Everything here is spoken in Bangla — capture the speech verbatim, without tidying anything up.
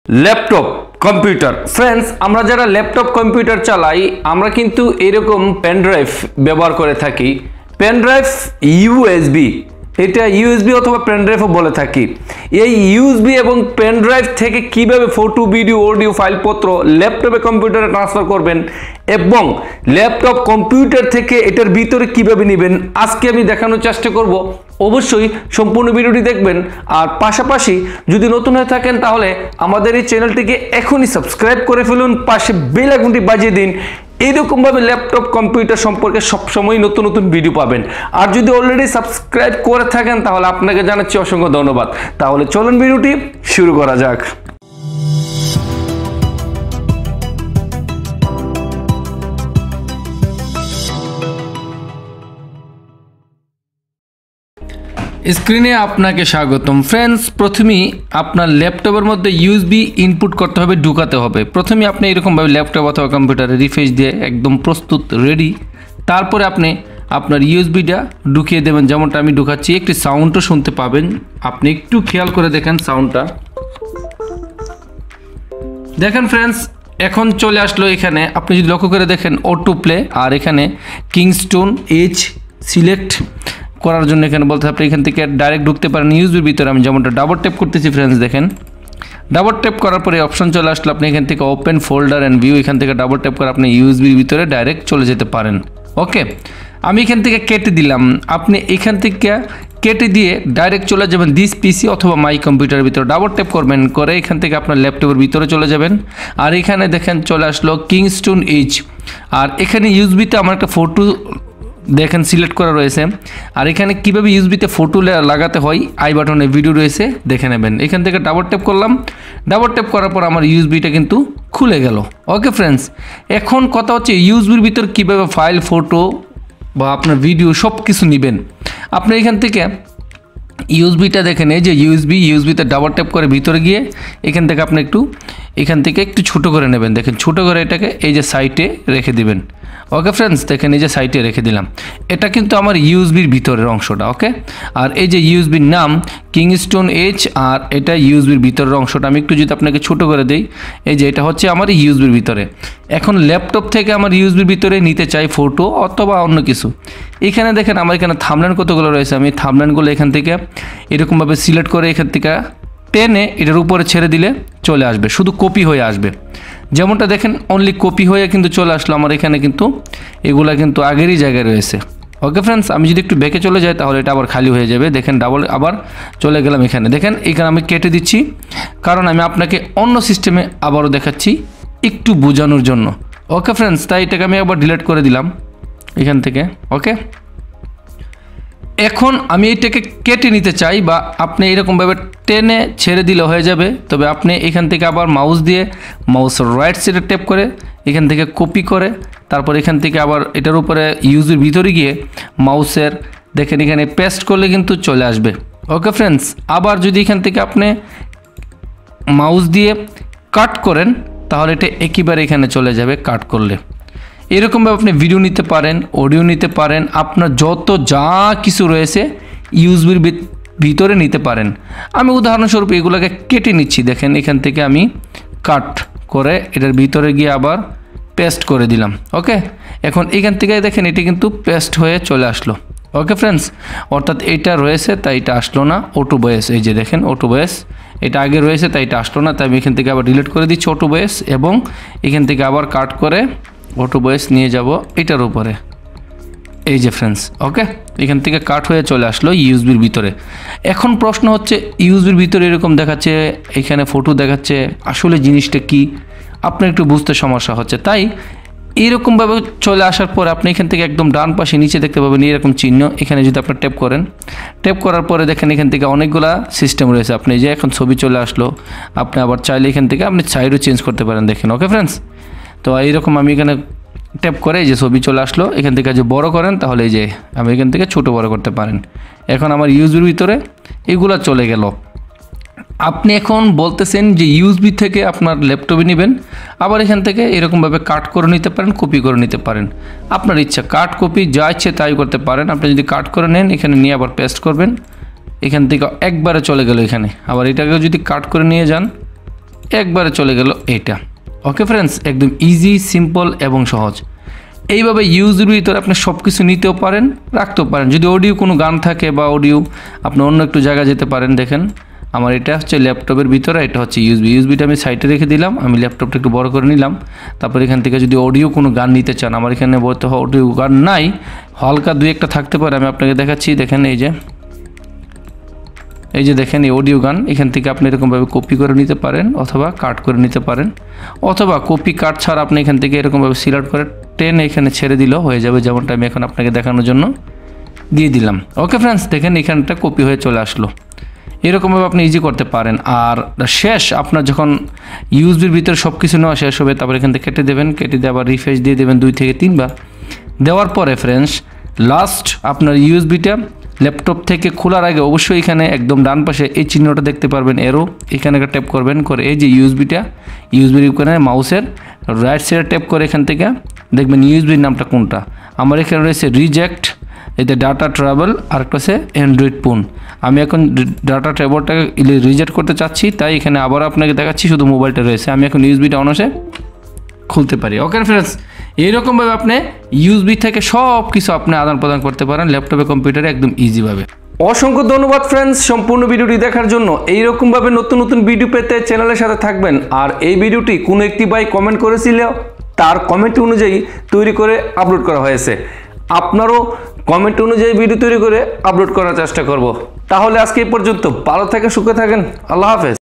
ল্যাপটপ কম্পিউটার ফ্রেন্ডস, আমরা যারা ল্যাপটপ কম্পিউটার চালাই আমরা কিন্তু এরকম পেন ড্রাইভ ব্যবহার করে থাকি। পেন ড্রাইভ ইউএসবি, এটা ইউএসবি অথবা পেন ড্রাইভও বলে থাকি। এই ইউএসবি এবং পেন ড্রাইভ থেকে কিভাবে ফটো, ভিডিও, অডিও ফাইলপত্র ল্যাপটপে কম্পিউটারে ট্রান্সফার করবেন এবং ল্যাপটপ কম্পিউটার থেকে এটার ভিতরে কিভাবে নেবেন আজকে আমি দেখানোর চেষ্টা করব। অবশ্যই সম্পূর্ণ ভিডিওটি দেখবেন। আর পাশাপাশি যদি নতুন হয়ে থাকেন তাহলে আমাদের এই চ্যানেলটিকে এখনই সাবস্ক্রাইব করে ফেলুন, পাশে বেল আইকনটি বাজিয়ে দিন। এইরকমভাবে ল্যাপটপ কম্পিউটার সম্পর্কে সবসময় নতুন নতুন ভিডিও পাবেন। আর যদি অলরেডি সাবস্ক্রাইব করে থাকেন তাহলে আপনাকে জানাচ্ছি অসংখ্য ধন্যবাদ। তাহলে চলুন ভিডিওটি শুরু করা যাক। স্ক্রিনে আপনাকে স্বাগতম। ফ্রেন্ডস, প্রথমেই আপনার ল্যাপটপের মধ্যে ইউএসবি ইনপুট করতে হবে, ঢুকাতে হবে। প্রথমে আপনি এরকমভাবে ল্যাপটপ অথবা কম্পিউটারে রিফ্রেশ দিয়ে একদম প্রস্তুত রেডি, তারপরে আপনি আপনার ইউএসবিটা ঢুকিয়ে দেবেন। যেমনটা আমি ঢুকাচ্ছি, একটি সাউন্ডও শুনতে পাবেন। আপনি একটু খেয়াল করে দেখেন সাউন্ডটা। দেখেন ফ্রেন্ডস, এখন চলে আসলো এখানে। আপনি যদি লক্ষ্য করে দেখেন অটো প্লে, আর এখানে কিংস্টোন এজ সিলেক্ট করার জন্য এখানে বলতে আপনি এখান থেকে ডাইরেক্ট ঢুকতে পারেন ইউএসবির ভিতরে। আমি যেমনটা ডাবল ট্যাপ করতেছি ফ্রেন্ডস, দেখেন ডাবল ট্যাপ করার পরে অপশন চলে আসলো। আপনি এখান থেকে ওপেন ফোল্ডার অ্যান্ড ভিউ, এখান থেকে ডাবল ট্যাপ করে আপনি ইউএসবির ভিতরে ডাইরেক্ট চলে যেতে পারেন। ওকে, আমি এখান থেকে কেটে দিলাম। আপনি এখান থেকে কেটে দিয়ে ডাইরেক্ট চলে যাবেন দিস পিসি অথবা মাই কম্পিউটারের ভিতরে ডাবল ট্যাপ করবেন, করে এখান থেকে আপনার ল্যাপটপের ভিতরে চলে যাবেন। আর এখানে দেখেন চলে আসলো কিংস্টোন এজ। আর এখানে ইউএসবিতে আমার একটা ফটো দেখেন সিলেক্ট করা রয়েছে। আর এখানে কীভাবে ইউএসবিতে ফটো লাগাতে হয় আই বাটনে ভিডিও রয়েছে, দেখে নেবেন। এখান থেকে ডাবল ট্যাপ করলাম, ডাবল ট্যাপ করার পর আমার ইউএসবিটা কিন্তু খুলে গেল। ওকে ফ্রেন্ডস, এখন কথা হচ্ছে ইউএসবির ভিতর কীভাবে ফাইল, ফটো বা আপনার ভিডিও সব কিছু নেবেন। আপনি এখান থেকে ইউএসবিটা দেখেন, এই যে ইউএসবি, ইউএসবিতে ডাবল ট্যাপ করে ভিতরে গিয়ে এখান থেকে আপনি একটু এখান থেকে একটু ছোটো করে নেবেন। দেখেন ছোটো করে এটাকে এই যে সাইডে রেখে দিবেন। ওকে ফ্রেন্ডস, দেখেন এই যে সাইডে রেখে দিলাম। এটা কিন্তু আমার ইউএসবির ভিতরের অংশটা। ওকে, আর এই যে ইউএসবির নাম কিংস্টোন এজ, আর এটা ইউএসবির ভিতরের অংশটা। আমি একটু যদি আপনাকে ছোটো করে দিই, এই যে এটা হচ্ছে আমার ইউএসবির ভিতরে। এখন ল্যাপটপ থেকে আমার ইউএসবির ভিতরে নিতে চাই ফটো অথবা অন্য কিছু। এখানে দেখেন আমার এখানে থাম্বনেল কতগুলো রয়েছে। আমি থাম্বনেলগুলো এখান থেকে এরকমভাবে সিলেক্ট করে এখান থেকে টেনে এটার উপরে ছেড়ে দিলে চলে আসবে, শুধু কপি হয়ে আসবে। যেমনটা দেখেন অনলি কপি হয়ে কিন্তু চলে আসলো আমার এখানে, কিন্তু এগুলা কিন্তু আগেরই জায়গায় রয়েছে। ওকে ফ্রেন্ডস, আমি যদি একটু ব্যাকে চলে যাই তাহলে এটা আবার খালি হয়ে যাবে। দেখেন ডাবল আবার চলে গেলাম এখানে। দেখেন এখানে আমি কেটে দিচ্ছি, কারণ আমি আপনাকে অন্য সিস্টেমে আবারও দেখাচ্ছি একটু বোঝানোর জন্য। ওকে ফ্রেন্ডস, তাই এটাকে আমি আবার ডিলিট করে দিলাম এখান থেকে। ওকে, এখন আমি এটাকে কেটে নিতে চাই, বা আপনি এরকমভাবে টেনে ছেড়ে দিলে হয়ে যাবে। তবে আপনি এখান থেকে আবার মাউস দিয়ে মাউসের রাইট সাইডে ট্যাপ করে এখান থেকে কপি করে তারপর এখান থেকে আবার এটার উপরে ইউজের ভিতরে গিয়ে মাউসের দেখেন এখানে পেস্ট করলে কিন্তু চলে আসবে। ওকে ফ্রেন্ডস, আবার যদি এখান থেকে আপনি মাউস দিয়ে কাট করেন তাহলে এটা একেবারে এখানে চলে যাবে কাট করলে। এরকমভাবে আপনি ভিডিও নিতে পারেন, অডিও নিতে পারেন, আপনার যত যা কিছু রয়েছে ইউএসবির ভিতরে নিতে পারেন। আমি উদাহরণস্বরূপ এগুলোকে কেটে নিচ্ছি। দেখেন এখান থেকে আমি কাট করে এটার ভিতরে গিয়ে আবার পেস্ট করে দিলাম। ওকে, এখন এখান থেকে দেখেন এটি কিন্তু পেস্ট হয়ে চলে আসলো। ওকে ফ্রেন্ডস, অর্থাৎ এটা রয়েছে তাই এটা আসলো না। অটো ভয়েস, এই যে দেখেন অটো ভয়েস, এটা আগে রয়েছে তাই এটা আসলো না। তাই আমি এখান থেকে আবার ডিলিট করে দিচ্ছি অটো ভয়েস, এবং এখান থেকে আবার কাট করে অটো ভয়েস নিয়ে যাব এটার উপরে। এই যে ফ্রেন্ডস, ওকে এখান থেকে কাট হয়ে চলে আসলো ইউএসবির ভিতরে। এখন প্রশ্ন হচ্ছে ইউএসবির ভিতরে এরকম দেখাচ্ছে, এখানে ফটো দেখাচ্ছে, আসলে জিনিসটা কি আপনার একটু বুঝতে সমস্যা হচ্ছে। তাই এরকমভাবে চলে আসার পর আপনি এখান থেকে একদম ডান পাশে নিচে দেখতে পাবেন এরকম চিহ্ন। এখানে যদি আপনি ট্যাপ করেন, ট্যাপ করার পরে দেখেন এখান থেকে অনেকগুলা সিস্টেম রয়েছে। আপনি যে এখন ছবি চলে আসলো, আপনি আবার চাইলে এখান থেকে আপনি সাইডও চেঞ্জ করতে পারেন। দেখেন ওকে ফ্রেন্ডস, তো এইরকম আমি এখানে ট্যাপ করে এই যে ছবি চলে আসলো। এখান থেকে যে বড় করেন তাহলে এই যে আমি এখান থেকে ছোটো বড় করতে পারেন। এখন আমার ইউএসবির ভিতরে এগুলা চলে গেল। আপনি এখন বলতেছেন যে ইউএসবি থেকে আপনার ল্যাপটপে নেবেন, আবার এখান থেকে এরকমভাবে কাট করে নিতে পারেন, কপি করে নিতে পারেন। আপনার ইচ্ছা, কাট কপি যা ইচ্ছে তাই করতে পারেন। আপনি যদি কাট করে নেন এখানে নিয়ে আবার পেস্ট করবেন, এখান থেকে একবারে চলে গেল এখানে। আবার এটাকে যদি কাট করে নিয়ে যান একবারে চলে গেল এইটা। ওকে ফ্রেন্ডস, একদম ইজি, সিম্পল এবং সহজ। এইভাবে ইউজের ভিতরে আপনি সব কিছু নিতেও পারেন, রাখতেও পারেন। যদি অডিও কোনো গান থাকে বা অডিও আপনি অন্য একটু জায়গায় যেতে পারেন। দেখেন আমার এটা হচ্ছে ল্যাপটপের ভিতরে, এটা হচ্ছে ইউএসবি। ইউএসবিটা আমি সাইডে রেখে দিলাম, আমি ল্যাপটপটা একটু বড় করে নিলাম। তারপর এখান থেকে যদি অডিও কোনো গান নিতে চান, আমার এখানে বলতে হয় অডিও গান নাই, হালকা দুই একটা থাকতে পারে, আমি আপনাকে দেখাচ্ছি। দেখেন এই যে এই যে দেখেন এই অডিও গান, এখান থেকে আপনি এরকমভাবে কপি করে নিতে পারেন অথবা কাট করে নিতে পারেন, অথবা কপি কাট ছাড়া আপনি এখান থেকে এরকমভাবে সিলেক্ট করে টেনে এখানে ছেড়ে দিলেও হয়ে যাবে, যেমনটা আমি এখন আপনাকে দেখানোর জন্য দিয়ে দিলাম। ওকে ফ্রেন্ডস, দেখেন এখানটা কপি হয়ে চলে আসলো। এরকমভাবে আপনি ইজি করতে পারেন। আর শেষ আপনার যখন ইউএসবির ভিতরে সব কিছু নেওয়া শেষ হবে, তারপর এখান থেকে কেটে দেবেন, কেটে দিয়ে আবার রিফ্রেশ দিয়ে দেবেন দুই থেকে তিনবার। দেওয়ার পরে ফ্রেন্ডস লাস্ট আপনার ইউএসবিটা ল্যাপটপ থেকে খোলার আগে অবশ্যই এখানে একদম ডান পাশে এই চিহ্নটা দেখতে পারবেন, এরো, এখানে একটা ট্যাপ করবেন, করে এই যে ইউএসবিটা, ইউএসবির ওখানে মাউসের রাইট সাইডে ট্যাপ করে এখান থেকে দেখবেন ইউএসবির নামটা কোনটা। আমার এখানে রয়েছে রিজেক্ট, এতে ডাটা ট্রাভেল, আর একটা আছে অ্যান্ড্রয়েড ফোন। আমি এখন ডাটা ট্রাভেলটাকে রিজেক্ট করতে চাচ্ছি, তাই এখানে আবার আপনাকে দেখাচ্ছি শুধু মোবাইলটা রয়েছে। আমি এখন ইউএসবিটা অনাসে খুলতে পারি। ওকে ফ্রেন্ডস, এইরকমভাবে আপনি ইউএসবি থেকে সব কিছু আপনি আদান প্রদান করতে পারেন ল্যাপটপে, কম্পিউটারে একদম ইজিভাবে। অসংখ্য ধন্যবাদ ফ্রেন্ডস সম্পূর্ণ ভিডিওটি দেখার জন্য। এইরকমভাবে নতুন নতুন ভিডিও পেতে চ্যানেলের সাথে থাকবেন। আর এই ভিডিওটি কোনো একটি ভাই কমেন্ট করেছিল, তার কমেন্ট অনুযায়ী তৈরি করে আপলোড করা হয়েছে। আপনারও কমেন্ট অনুযায়ী ভিডিও তৈরি করে আপলোড করার চেষ্টা করব। তাহলে আজকে এই পর্যন্ত, ভালো থাকেন, সুখে থাকেন, আল্লাহ হাফেজ।